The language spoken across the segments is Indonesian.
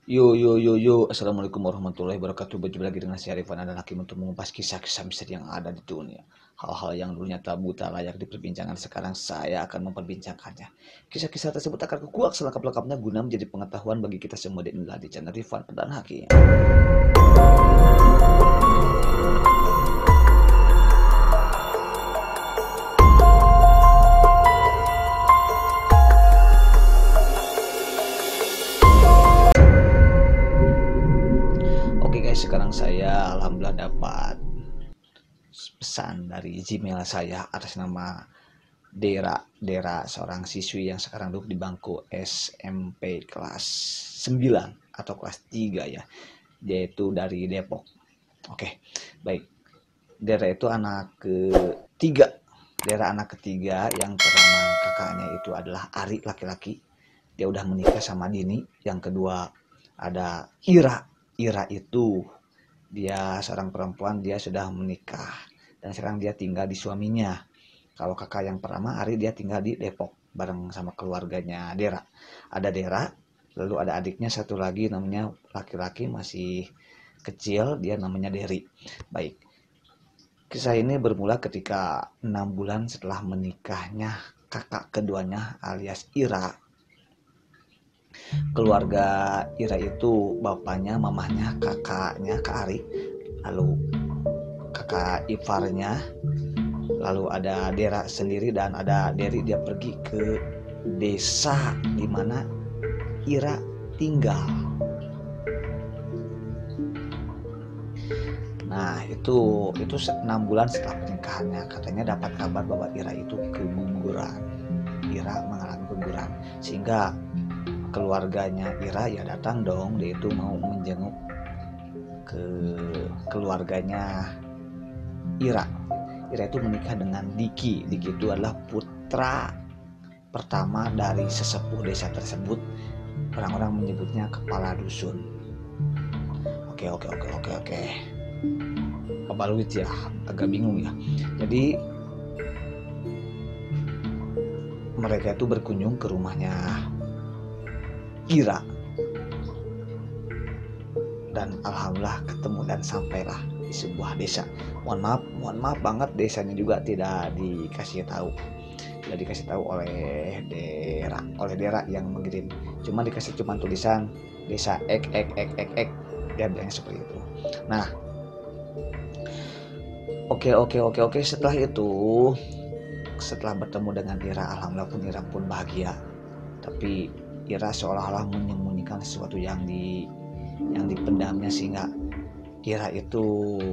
Yo, Assalamualaikum warahmatullahi wabarakatuh. Berjumpa lagi dengan saya Rifan dan Hakim untuk mengupas kisah-kisah misteri yang ada di dunia. Hal-hal yang dulunya tabu tak layak diperbincangkan, sekarang saya akan memperbincangkannya. Kisah-kisah tersebut akan kukuak selengkap-lengkapnya guna menjadi pengetahuan bagi kita semua di channel Rifan dan Hakim. Oke guys, sekarang saya alhamdulillah dapat pesan dari Gmail saya atas nama Dera, seorang siswi yang sekarang duduk di bangku SMP kelas 9 atau kelas 3 ya, yaitu dari Depok. Oke, baik. Dera itu anak ketiga. Dera anak ketiga, yang pertama kakaknya itu adalah Ari, laki-laki. Dia udah menikah sama Dini. Yang kedua ada Ira. Ira itu dia seorang perempuan, dia sudah menikah dan sekarang dia tinggal di suaminya. Kalau kakak yang pertama Ari, dia tinggal di Depok bareng sama keluarganya Dera. Ada Dera, lalu ada adiknya satu lagi namanya laki-laki masih kecil, dia namanya Deri. Baik. Kisah ini bermula ketika 6 bulan setelah menikahnya kakak keduanya alias Ira. Keluarga Ira itu bapaknya, mamahnya, kakaknya Kak Ari, lalu kakak iparnya, lalu ada Dera sendiri dan ada Deri. Dia pergi ke desa di mana Ira tinggal. Nah itu 6 bulan setelah pernikahannya, katanya dapat kabar bahwa Ira itu keguguran. Ira mengalami keguguran sehingga keluarganya Ira ya datang dong, dia itu mau menjenguk ke keluarganya Ira. Ira itu menikah dengan Diki. Diki itu adalah putra pertama dari sesepuh desa tersebut. Orang-orang menyebutnya kepala dusun. Oke. Apa Luit ya, agak bingung ya. Jadi mereka itu berkunjung ke rumahnya Ira dan alhamdulillah ketemu dan sampailah di sebuah desa. Mohon maaf banget, desanya juga tidak dikasih tahu oleh Dera yang mengirim. Cuma dikasih tulisan desa ek, dia bilangnya seperti itu. Nah, oke. Setelah bertemu dengan Ira, alhamdulillah Ira pun bahagia. Tapi Ira seolah-olah menyembunyikan sesuatu yang dipendamnya, sehingga Ira itu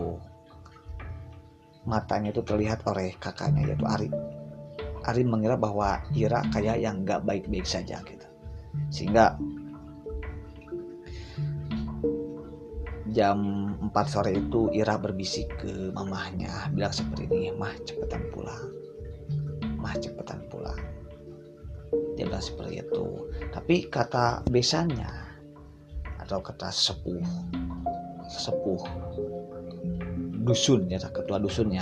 matanya itu terlihat oleh kakaknya yaitu Ari. Ari mengira bahwa Ira kayak yang gak baik-baik saja gitu. Sehingga jam 4 sore itu Ira berbisik ke mamahnya, bilang seperti ini, mah cepetan pulang. Dia bilang seperti itu. Tapi kata besannya atau kata sepuh dusun ya, ketua dusunnya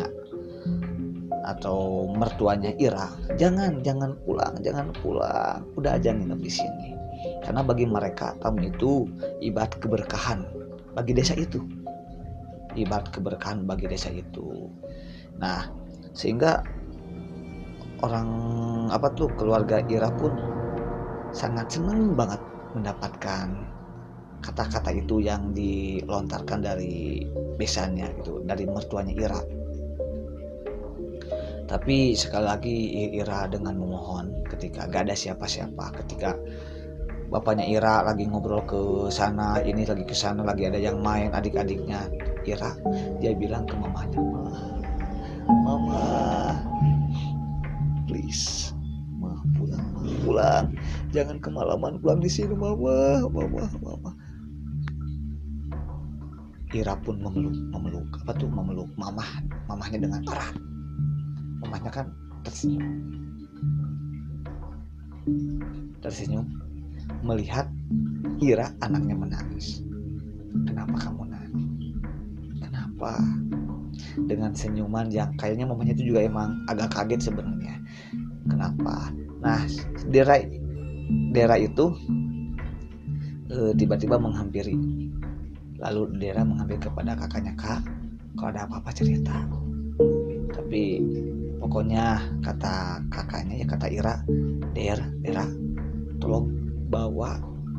atau mertuanya Ira, jangan pulang, udah aja nginep di sini. Karena bagi mereka tamu itu ibarat keberkahan bagi desa itu. Nah, sehingga keluarga Ira pun sangat senang banget mendapatkan kata-kata itu yang dilontarkan dari besannya gitu, dari mertuanya Ira. Tapi sekali lagi Ira dengan memohon, ketika gak ada siapa-siapa, ketika bapaknya Ira lagi ngobrol ke sana, ini lagi ke sana, lagi ada yang main adik-adiknya Ira, dia bilang ke mamanya, Mama, please, pulang, jangan kemalaman pulang di sini, Mama. Ira pun memeluk mamahnya dengan erat. Mamahnya kan tersenyum melihat Ira anaknya menangis. Kenapa kamu nangis? Kenapa? Dengan senyuman yang kayaknya mamanya itu juga emang agak kaget sebenarnya. Kenapa? Nah, Dera itu tiba-tiba menghampiri. Lalu Dera menghampiri kepada kakaknya, "Kak, kalau ada apa-apa cerita." Tapi pokoknya kata kakaknya, ya kata Ira, Dera, tolong bawa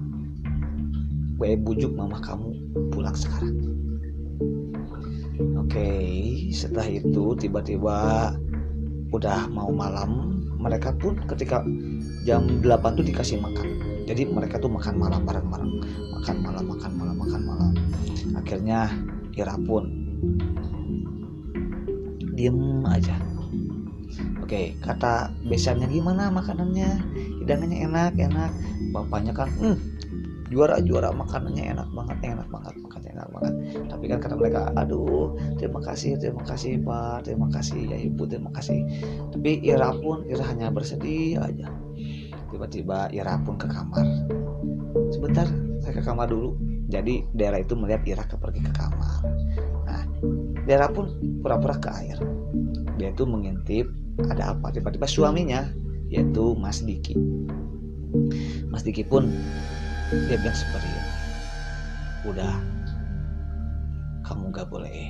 bujuk mama kamu pulang sekarang." Oke, setelah itu tiba-tiba udah mau malam, mereka pun ketika jam 8 tuh dikasih makan. Jadi mereka tuh makan malam bareng-bareng, makan malam. Akhirnya Ira pun diem aja. Oke, kata besannya, "Gimana makanannya? Hidangannya enak." Bapaknya kan juara makanannya enak banget. Tapi kan kata mereka, "Aduh, terima kasih Pak, terima kasih ya Ibu, terima kasih." Tapi Ira hanya bersedih aja. Tiba-tiba Ira pun ke kamar. "Sebentar, saya ke kamar dulu." Jadi Dera itu melihat Ira pergi ke kamar. Nah, Dera pun pura-pura ke air. Dia itu mengintip ada apa. Tiba-tiba suaminya, yaitu Mas Diki pun dia bilang seperti itu, "Udah, kamu gak boleh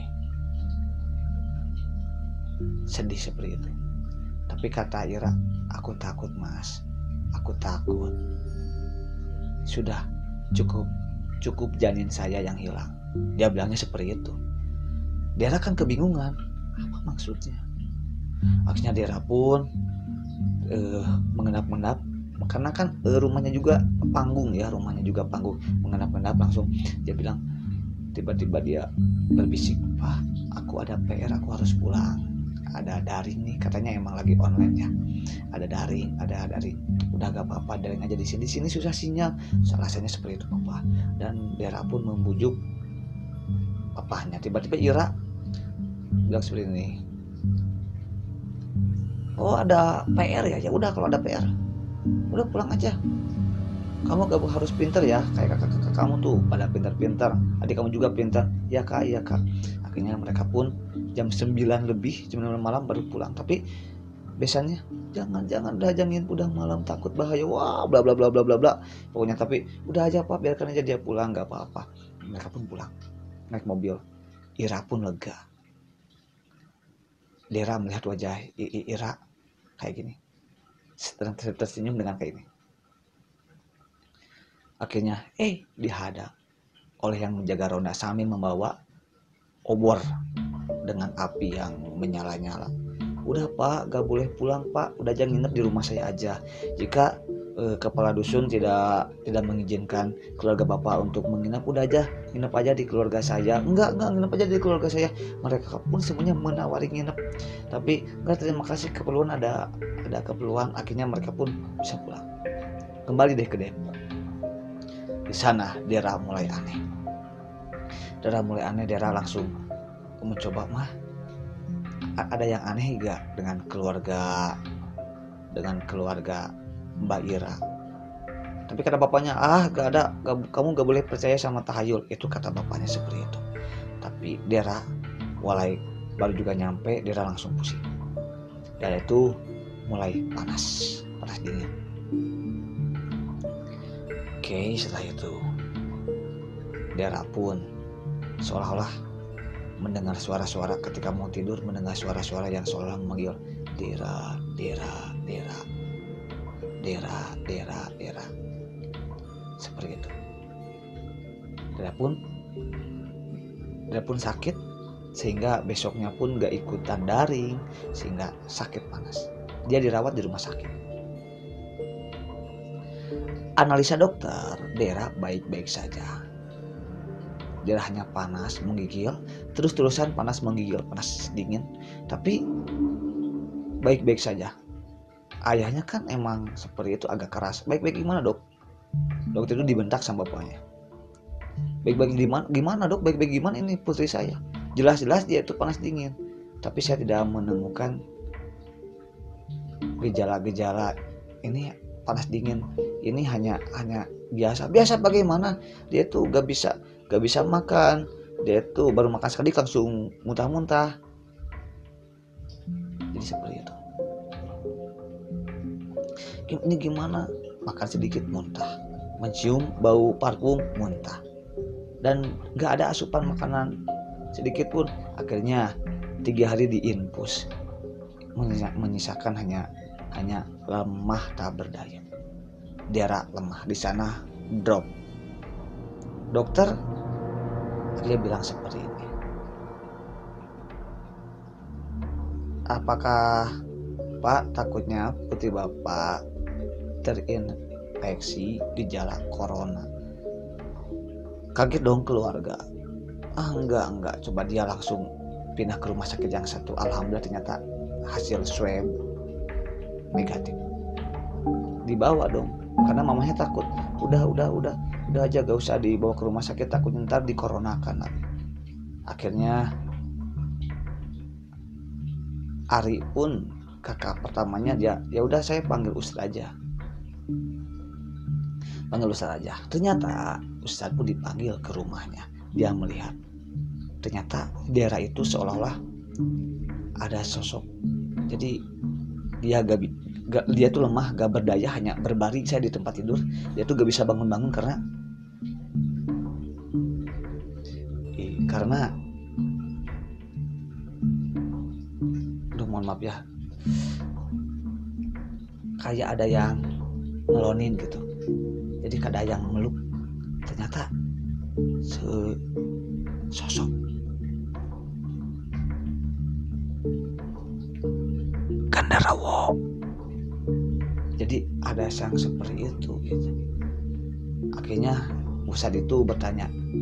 sedih seperti itu." Tapi kata Ira, "Aku takut Mas, aku takut. Sudah cukup janin saya yang hilang." Dia bilangnya seperti itu. Dera kan kebingungan, apa maksudnya. Akhirnya Dera pun mengendap-endap, karena kan rumahnya juga panggung, mengendap-endap langsung dia bilang, tiba-tiba dia berbisik, "Pak, aku ada PR, aku harus pulang. Ada daring nih," katanya emang lagi online ya. Ada daring. "Udah gak apa-apa, daring aja di sini susah sinyal." Alasannya seperti itu Papa. Dan Dera pun membujuk papahnya. Tiba-tiba Ira bilang seperti ini, "Oh, ada PR ya? Ya udah, kalau ada PR udah pulang aja. Kamu gak harus pinter ya, kayak kakak-kakak kamu tuh pada pinter-pinter. Adik kamu juga pinter." Iya kak. Akhirnya mereka pun jam 9 lebih, jam 9 malam baru pulang. Tapi biasanya, jangan udah malam, takut bahaya, wah bla bla bla bla bla bla. Pokoknya tapi udah aja Pak, biarkan aja dia pulang, gak apa-apa. Mereka pun pulang naik mobil. Ira pun lega. Dera melihat wajah Ira kayak gini, tersenyum dengan kayak ini. Akhirnya dihadang oleh yang menjaga ronda sambil membawa obor dengan api yang menyala-nyala. "Udah Pak, gak boleh pulang Pak, udah aja nginep di rumah saya aja. Jika kepala dusun tidak mengizinkan keluarga Bapak untuk menginap, udah aja nginep aja di keluarga saya." Enggak, nginep aja di keluarga saya." Mereka pun semuanya menawari nginep. Tapi enggak, terima kasih, keperluan ada keperluan. Akhirnya mereka pun bisa pulang. Kembali deh ke Depok. Di sana Dera mulai aneh. Dera langsung mencoba, "Mah, ada yang aneh gak dengan keluarga Mbak Ira?" Tapi kata bapaknya, "Gak ada, kamu gak boleh percaya sama tahayul." Itu kata bapaknya seperti itu. Tapi Dera mulai baru juga nyampe, Dera langsung pusing. Dan itu mulai panas dingin. Oke, setelah itu Dera pun seolah-olah mendengar suara-suara ketika mau tidur, mendengar suara-suara yang seolah memanggil, "Dera, Dera, Dera, Dera, Dera, Dera." Seperti itu. Dera pun sakit, sehingga besoknya pun gak ikutan daring, sehingga sakit panas. Dia dirawat di rumah sakit. Analisa dokter, Dera baik-baik saja. Dera hanya panas menggigil, terus-terusan panas menggigil, panas dingin, tapi baik-baik saja. Ayahnya kan emang seperti itu, agak keras. "Baik-baik gimana Dok?" Dokter itu dibentak sama bapaknya. "Baik-baik gimana Dok? Baik-baik gimana, ini putri saya. Jelas-jelas dia itu panas dingin. Tapi saya tidak menemukan gejala-gejala ini panas dingin. Ini hanya biasa bagaimana? Dia tuh gak bisa makan. Dia tuh baru makan sekali langsung muntah-muntah." Jadi seperti itu. "Ini gimana? Makan sedikit muntah. mencium bau parfum, muntah, dan nggak ada asupan makanan sedikit pun. Akhirnya 3 hari diinfus, menyisakan hanya lemah tak berdaya. Dera lemah di sana, drop. Dokter dia bilang seperti ini, apakah Pak takutnya putri Bapak terinfeksi gejala corona? Kaget dong keluarga. Enggak, coba dia langsung pindah ke rumah sakit yang satu. Alhamdulillah ternyata hasil swab negatif. Dibawa dong, karena mamanya takut. Udah aja, gak usah dibawa ke rumah sakit, takut ntar dikoronakan lagi. Akhirnya Ari pun kakak pertamanya dia, ya udah saya panggil Ustadz aja. Ternyata Ustadz pun dipanggil ke rumahnya. Dia melihat, ternyata di daerah itu seolah-olah ada sosok. Jadi dia tuh lemah, gak berdaya, hanya berbaring saya di tempat tidur. Dia tuh gak bisa bangun-bangun karena mohon maaf ya, kayak ada yang ngelonin gitu. Jadi ada yang meluk. Ternyata sosok Gandarawo. Jadi ada yang seperti itu gitu. Akhirnya Ustadz itu bertanya,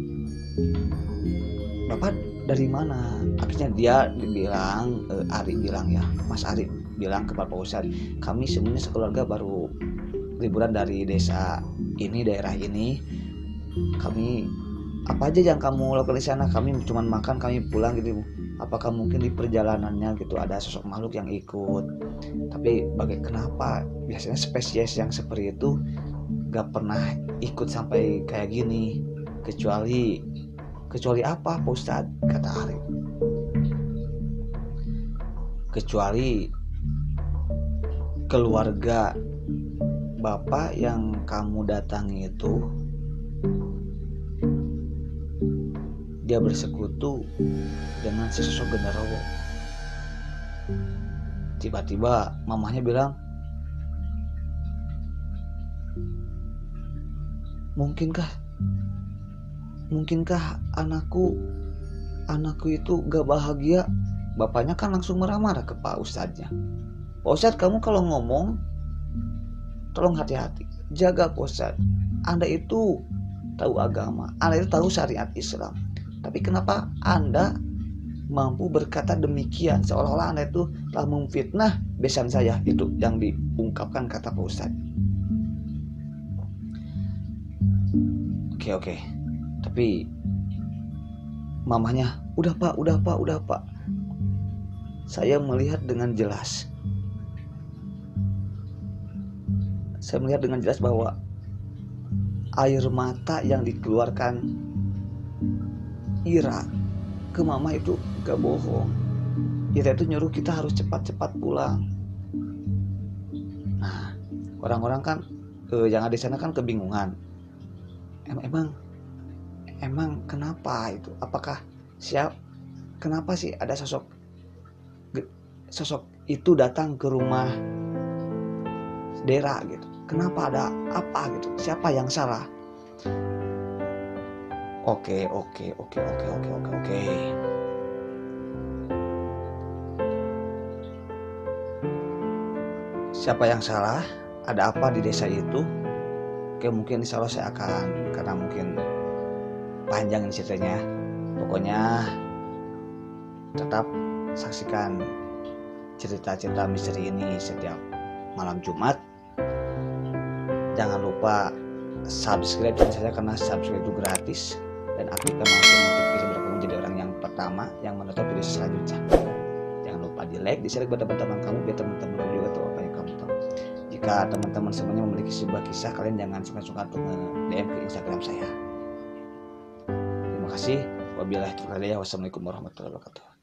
Bapak dari mana? Akhirnya dia bilang, Ari bilang ya, Mas Ari bilang kepada Pak Ustadz, kami semuanya sekeluarga baru liburan dari desa ini, daerah ini. Kami apa aja yang kamu lakukan di sana? Kami cuma makan, kami pulang gitu. Apakah mungkin di perjalanannya gitu ada sosok makhluk yang ikut? Tapi kenapa biasanya spesies yang seperti itu gak pernah ikut sampai kayak gini, kecuali apa Pak Ustadz? Kata Ari, kecuali keluarga Bapak yang kamu datangi itu dia bersekutu dengan sesosok genderuwo. Tiba-tiba mamahnya bilang, mungkinkah anakku itu gak bahagia? Bapaknya kan langsung marah-marah ke Pak Ustadznya. Pak Ustadz, kamu kalau ngomong tolong hati-hati, jaga Pak Ustadz. Anda itu tahu agama, Anda itu tahu syariat Islam, tapi kenapa Anda mampu berkata demikian, seolah-olah Anda itu telah memfitnah besan saya? Itu yang diungkapkan kata Pak Ustadz. Oke, tapi mamanya, udah pak, saya melihat dengan jelas. Bahwa air mata yang dikeluarkan Ira ke mama itu gak bohong. Ira itu nyuruh kita harus cepat-cepat pulang. Nah, orang-orang kan yang ada di sana kan kebingungan. Emang kenapa itu? Kenapa sih ada sosok itu datang ke rumah Dera gitu? Kenapa, ada apa gitu? Siapa yang salah? Oke. Siapa yang salah? Ada apa di desa itu? Oke, mungkin insya Allah saya akan, karena mungkin panjang ceritanya. Pokoknya tetap saksikan cerita-cerita misteri ini setiap malam Jumat. Jangan lupa subscribe channel saya, karena subscribe itu gratis, dan aktifkan lonceng notifikasi biar kamu jadi orang yang pertama yang menonton video selanjutnya. Jangan lupa di like, di share kepada teman-teman kamu biar teman-teman kamu juga tahu apa yang kamu tahu. Jika teman-teman semuanya memiliki sebuah kisah, kalian jangan sungkan-sungkan untuk nge-DM ke Instagram saya. Terima kasih. Wabillahi taufiq. Wassalamualaikum warahmatullahi wabarakatuh.